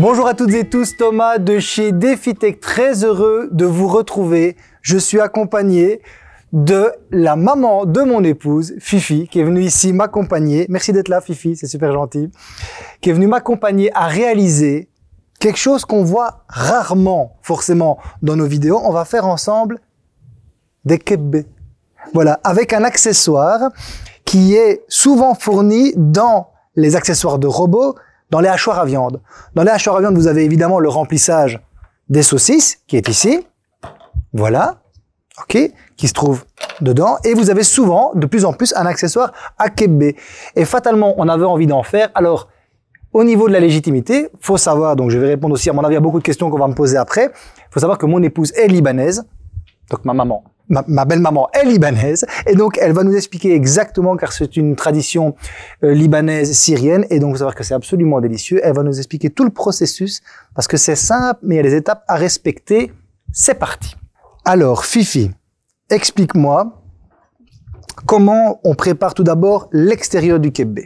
Bonjour à toutes et tous, Thomas de chez DefiTech, très heureux de vous retrouver. Je suis accompagné de la maman de mon épouse, Fifi, qui est venue ici m'accompagner. Merci d'être là, Fifi, c'est super gentil. Qui est venue m'accompagner à réaliser quelque chose qu'on voit rarement, forcément, dans nos vidéos. On va faire ensemble des kebbés. Voilà, avec un accessoire qui est souvent fourni dans les accessoires de robots, dans les hachoirs à viande. Dans les hachoirs à viande, vous avez évidemment le remplissage des saucisses, qui est ici. Voilà. OK, qui se trouve dedans. Et vous avez souvent, de plus en plus, un accessoire à kebbé. Et fatalement, on avait envie d'en faire. Alors, au niveau de la légitimité, faut savoir, donc je vais répondre aussi, à mon avis, à beaucoup de questions qu'on va me poser après. Faut savoir que mon épouse est libanaise. Donc ma maman, ma belle-maman est libanaise. Et donc, elle va nous expliquer exactement, car c'est une tradition libanaise, syrienne. Et donc, faut savoir que c'est absolument délicieux. Elle va nous expliquer tout le processus, parce que c'est simple, mais il y a des étapes à respecter. C'est parti. Alors, Fifi, explique-moi comment on prépare tout d'abord l'extérieur du kebbé.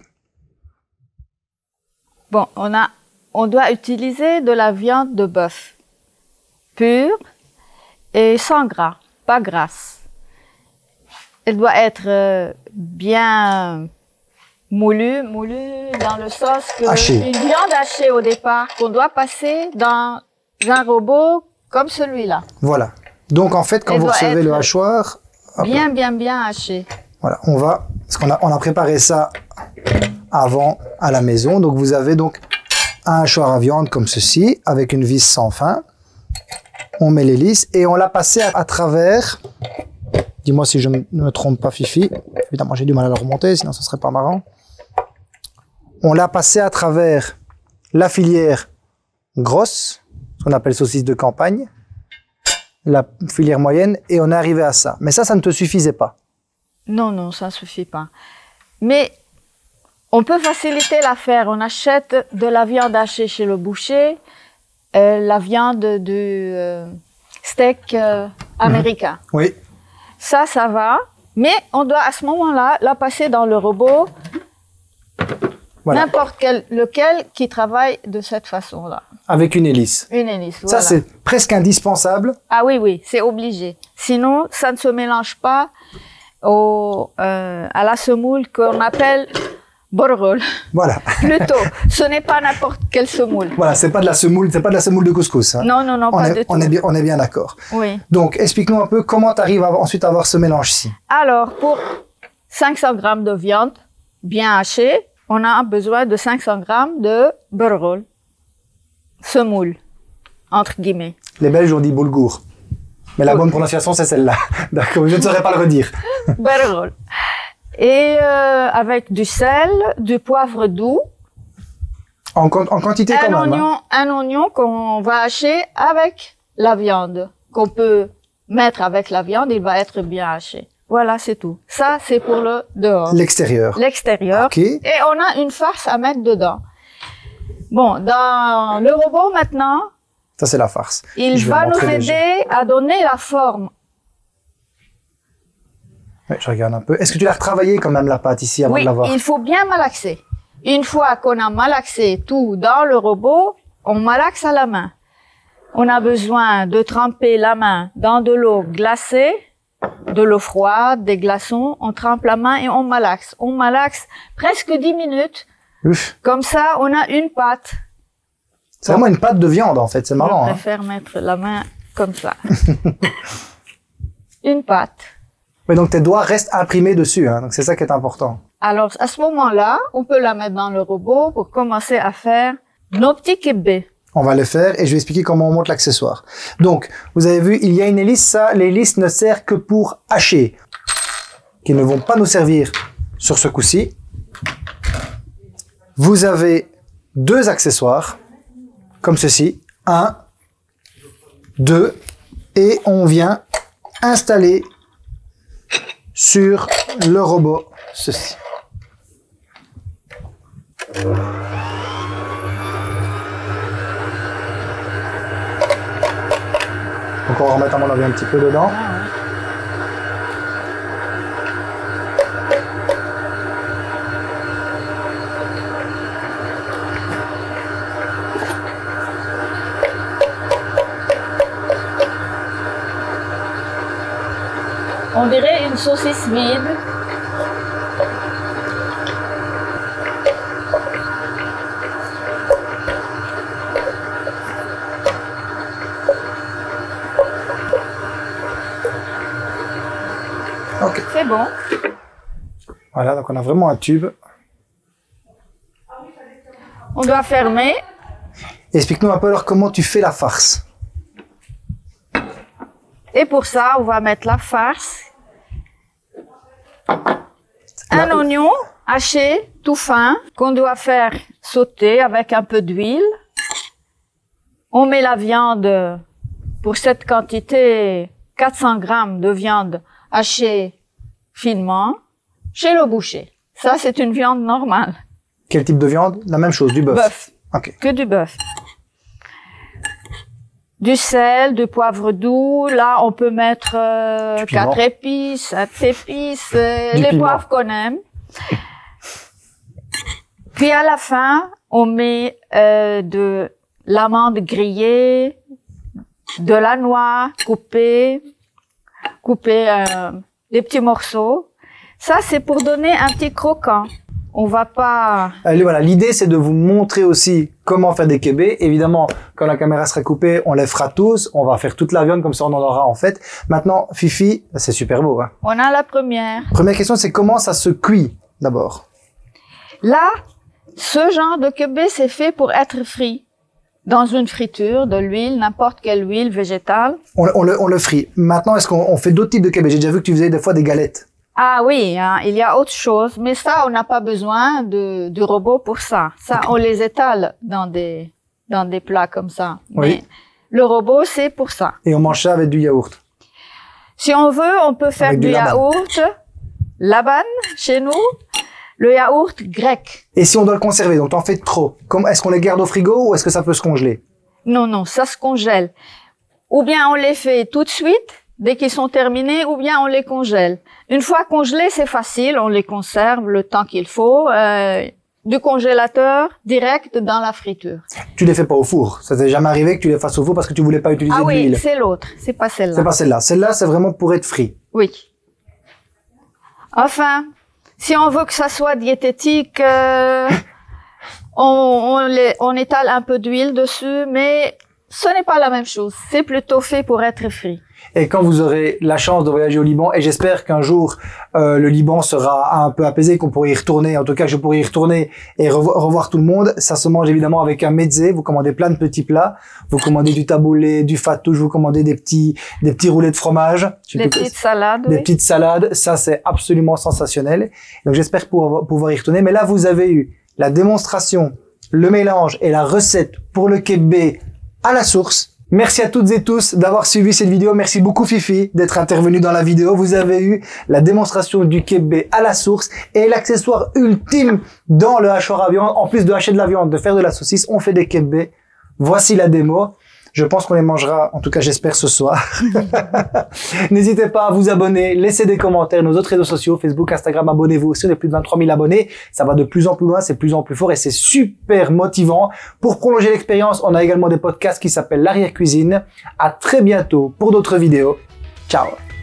Bon, on doit utiliser de la viande de bœuf pure et sans gras, pas grasse. Elle doit être bien moulue dans le sauce. Hachée. Une viande hachée au départ qu'on doit passer dans un robot comme celui-là. Voilà. Donc, en fait, quand vous recevez le hachoir... Bien haché. Voilà, parce qu'on a préparé ça avant à la maison. Donc, vous avez donc un hachoir à viande comme ceci, avec une vis sans fin. On met l'hélice et on l'a passé à travers... Dis-moi si je ne me trompe pas, Fifi. Évidemment, j'ai du mal à le remonter, sinon ce serait pas marrant. On l'a passé à travers la filière grosse, ce qu'on appelle saucisse de campagne, la filière moyenne, et on est arrivé à ça. Mais ça ne te suffisait pas. Non, ça ne suffit pas. Mais on peut faciliter l'affaire. On achète de la viande hachée chez le boucher, la viande du steak américain. Oui. Ça va. Mais on doit à ce moment-là la passer dans le robot, voilà. N'importe lequel qui travaille de cette façon-là. Avec une hélice. Une hélice, voilà. Ça, c'est presque indispensable. Ah oui, c'est obligé. Sinon, ça ne se mélange pas à la semoule qu'on appelle borgol. Voilà. Plutôt, ce n'est pas n'importe quelle semoule. Voilà, c'est pas de la semoule de couscous. Hein. Non, pas du tout. On est bien d'accord. Oui. Donc, explique-nous un peu comment tu arrives ensuite à avoir ce mélange-ci. Alors, pour 500 grammes de viande bien hachée, on a besoin de 500 grammes de borgol. Semoule, entre guillemets. Les Belges ont dit boulgour. Mais la bonne prononciation, c'est celle-là. D'accord, je ne saurais pas le redire. Borgol. Et avec du sel, du poivre doux. En quantité quand même. Un oignon qu'on va hacher avec la viande. Qu'on peut mettre avec la viande, il va être bien haché. Voilà, c'est tout. Ça, c'est pour le dehors. L'extérieur. L'extérieur. OK. Et on a une farce à mettre dedans. Bon, dans le robot maintenant... Ça, c'est la farce. Il va nous aider à donner la forme. Oui, je regarde un peu. Est-ce que tu l'as retravaillé quand même la pâte ici avant de l'avoir? Oui, il faut bien malaxer. Une fois qu'on a malaxé tout dans le robot, on malaxe à la main. On a besoin de tremper la main dans de l'eau glacée, de l'eau froide, des glaçons. On trempe la main et on malaxe. On malaxe presque 10 minutes. Ouf. Comme ça, on a une pâte. C'est vraiment une pâte de viande, en fait. C'est marrant. Je préfère mettre la main comme ça. Une pâte. Oui, donc tes doigts restent imprimés dessus. Hein, donc c'est ça qui est important. Alors, à ce moment-là, on peut la mettre dans le robot pour commencer à faire nos petits kebbés. On va le faire et je vais expliquer comment on monte l'accessoire. Donc, vous avez vu, il y a une hélice. Ça, l'hélice ne sert que pour hacher. Qui ne vont pas nous servir sur ce coup-ci. Vous avez deux accessoires, comme ceci. 1, 2, et on vient installer sur le robot ceci. Donc on va remettre à mon avis un petit peu dedans. On dirait une saucisse vide. Ok. C'est bon. Voilà, donc on a vraiment un tube. On doit fermer. Explique-nous un peu alors comment tu fais la farce. Et pour ça, on va mettre la farce. Un oignon haché, tout fin, qu'on doit faire sauter avec un peu d'huile. On met la viande, pour cette quantité, 400 grammes de viande hachée finement, chez le boucher. Ça, c'est une viande normale. Quel type de viande? La même chose, du bœuf. Bœuf. Ok. Que du bœuf. Du sel, du poivre doux. Là, on peut mettre 4 épices, 7 épices, les piment. poivres qu'on aime. Puis à la fin, on met de l'amande grillée, de la noix coupée, des petits morceaux. Ça, c'est pour donner un petit croquant. On va pas... Allez, voilà, l'idée c'est de vous montrer aussi comment faire des kébés. Évidemment, quand la caméra sera coupée, on les fera tous. On va faire toute la viande, comme ça on en aura en fait. Maintenant, Fifi, c'est super beau. Hein. On a la première. Première question, c'est comment ça se cuit d'abord? Là, ce genre de kébé, c'est fait pour être frit. Dans une friture, de l'huile, n'importe quelle huile végétale. On le frit. Maintenant, est-ce qu'on fait d'autres types de kébés? J'ai déjà vu que tu faisais des fois des galettes. Ah oui, hein, il y a autre chose, mais ça, on n'a pas besoin du robot pour ça. Ça, on les étale dans des plats comme ça. Oui. Mais le robot, c'est pour ça. Et on mange ça avec du yaourt. Si on veut, on peut faire Avec du du laban. yaourt, laban chez nous, le yaourt grec. Et si on doit le conserver, donc t'en fais trop, est-ce qu'on les garde au frigo ou est-ce que ça peut se congeler? Non, non, ça se congèle. Ou bien on les fait tout de suite, dès qu'ils sont terminés, ou bien on les congèle. Une fois congelés, c'est facile, on les conserve le temps qu'il faut, du congélateur direct dans la friture. Tu les fais pas au four. Ça t'est jamais arrivé que tu les fasses au four parce que tu voulais pas utiliser Ah de oui, l'huile? c'est l'autre, c'est pas celle-là. C'est pas celle-là. Celle-là, c'est vraiment pour être frit. Oui. Enfin, si on veut que ça soit diététique, on étale un peu d'huile dessus, mais ce n'est pas la même chose. C'est plutôt fait pour être frit. Et quand vous aurez la chance de voyager au Liban, et j'espère qu'un jour le Liban sera un peu apaisé, qu'on pourrait y retourner, en tout cas je pourrais y retourner et revoir tout le monde, ça se mange évidemment avec un mezzé. Vous commandez plein de petits plats, vous commandez du taboulé, du fattoush, vous commandez des petits roulés de fromage, Des petites salades, des oui. petites salades, ça c'est absolument sensationnel. Donc j'espère pouvoir y retourner. Mais là vous avez eu la démonstration, le mélange et la recette pour le kebé à la source. Merci à toutes et tous d'avoir suivi cette vidéo. Merci beaucoup Fifi d'être intervenue dans la vidéo. Vous avez eu la démonstration du kebé à la source et l'accessoire ultime dans le hachoir à viande. En plus de hacher de la viande, de faire de la saucisse, on fait des kebés. Voici la démo. Je pense qu'on les mangera, en tout cas j'espère ce soir. N'hésitez pas à vous abonner, laissez des commentaires, nos autres réseaux sociaux, Facebook, Instagram, abonnez-vous aussi, on est plus de 23 000 abonnés. Ça va de plus en plus loin, c'est de plus en plus fort et c'est super motivant. Pour prolonger l'expérience, on a également des podcasts qui s'appellent l'Arrière Cuisine. À très bientôt pour d'autres vidéos. Ciao.